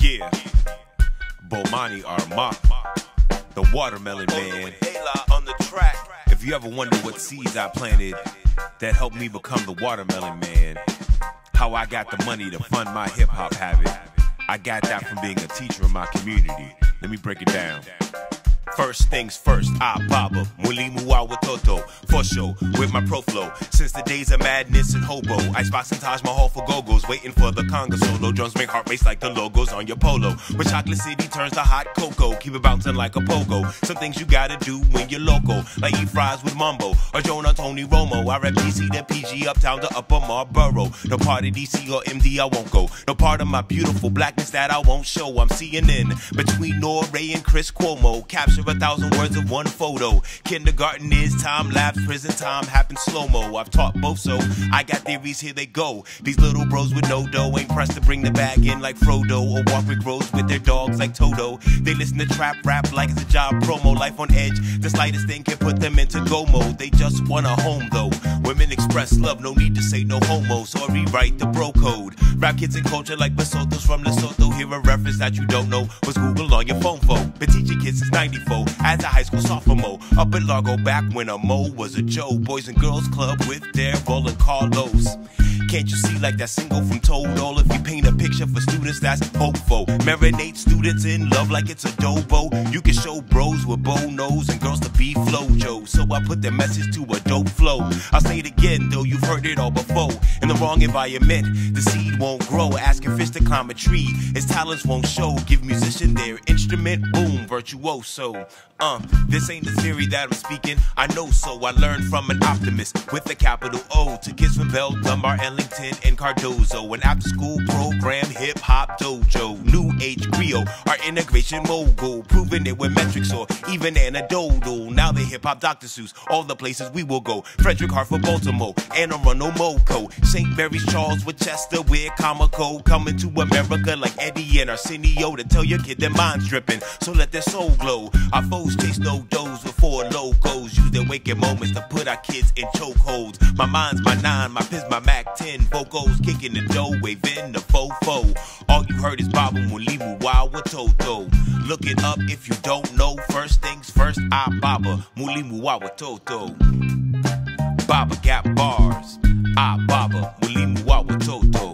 Yeah, Bomani Arma, the Watermelon Man. On the track. If you ever wonder what seeds I planted that helped me become the Watermelon Man, how I got the money to fund my hip-hop habit, I got that from being a teacher in my community. Let me break it down. First things first, Baba, Mulimu Watoto, for show, with my pro flow. Since the days of madness and hobo, icebox and Taj Mahal for go-go's, waiting for the conga solo. Drums make heart race like the logos on your polo. When Chocolate City turns to hot cocoa, keep it bouncing like a pogo. Some things you gotta do when you're local, like eat fries with Mumbo, or Jonah Tony Romo. I rap DC to PG, uptown to Upper Marlboro. No part of DC or MD I won't go. No part of my beautiful blackness that I won't show. I'm seeing in between Norray and Chris Cuomo. Capture 1,000 words of one photo. Kindergarten is time lapse, prison time happens slow-mo. I've taught both, so I got theories, here they go. These little bros with no dough ain't pressed to bring the bag in like Frodo, or walk with Rose with their dogs like Toto. They listen to trap rap like it's a job promo. Life on edge, the slightest thing can put them into go mode. They just want a home though. Women express love, no need to say no homo, so I rewrite the bro code. Rap kids and culture like Basotos from Lesotho. Hear a reference that you don't know, was Google on your phone for. Been teaching kids since 94, as a high school sophomore. Up at Largo back when a Mo was a Joe. Boys and Girls Club with Daryl and Carlos. Can't you see like that single from Toadol? If you paint a picture for students, that's hopeful. Marinate students in love like it's adobo. You can show bros with bow nose and girls to be flojo. So I put their message to a dope flow. I'll say it again, though you've heard it all before. In the wrong environment, the seed won't grow. Asking fish to climb a tree, its talents won't show. Give musician their instrument, boom, virtuoso. This ain't the theory that I'm speaking, I know so. I learned from an optimist with a capital O. To kids from Bell, Dunbar, Ellington, and Cardozo. An after-school program, hip-hop dojo. New age griot, our integration mogul. Proving it with metrics or even anecdotal. Now the hip-hop Dr. Seuss, all the places we will go. Frederick Hartford, Baltimore, Anne Arundel, Moco. St. Mary's, Charles, Winchester, we're comical. Coming to America like Eddie and Arsenio to tell your kid their mind's dripping, so let their soul glow. Our foes chase no does before logos. Use their waking moments to put our kids in chokeholds. My mind's my 9, my pin's my Mac 10. Vocals kicking the dough, waving the fofo. All you heard is Baba Mulimu Watoto. Look it up if you don't know. First things first, Baba Mulimu Watoto. Baba got bars, Baba Mulimu Watoto.